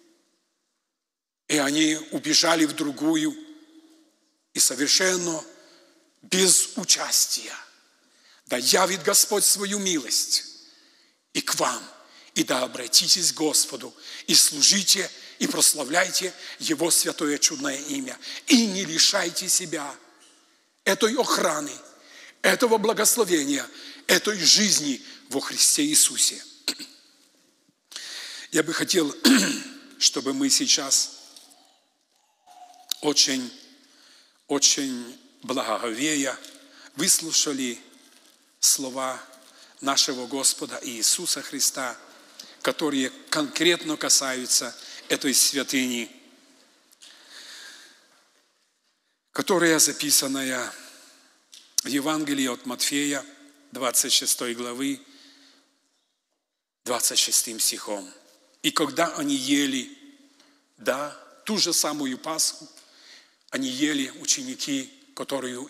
и они убежали в другую, и совершенно без участия. Да явит Господь свою милость и к вам. И да обратитесь к Господу, и служите, и прославляйте Его святое чудное имя. И не лишайте себя этой охраны, этого благословения, этой жизни во Христе Иисусе. Я бы хотел, чтобы мы сейчас очень благоговея выслушали слова нашего Господа Иисуса Христа, которые конкретно касаются этой святыни, которая записанная в Евангелии от Матфея, 26 главы, 26 стихом. И когда они ели, ту же самую Пасху, они ели ученики, которую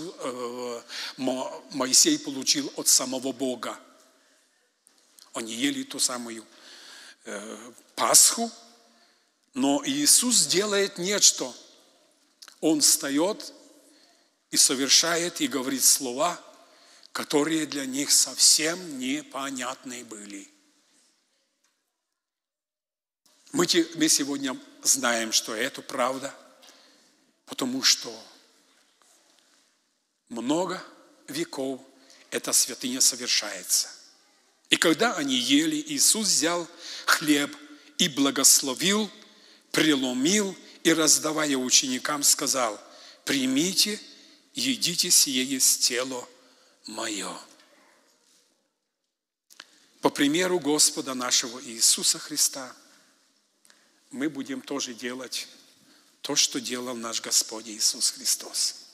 Моисей получил от самого Бога. Они ели ту самую Пасху, но Иисус делает нечто. Он встает и совершает, и говорит слова, которые для них совсем непонятны были. Мы сегодня знаем, что это правда, потому что много веков эта святыня совершается. И когда они ели, Иисус взял хлеб и благословил, преломил и, раздавая ученикам, сказал: «Примите, едите, сие есть тело Мое». По примеру Господа нашего Иисуса Христа, мы будем тоже делать то, что делал наш Господь Иисус Христос.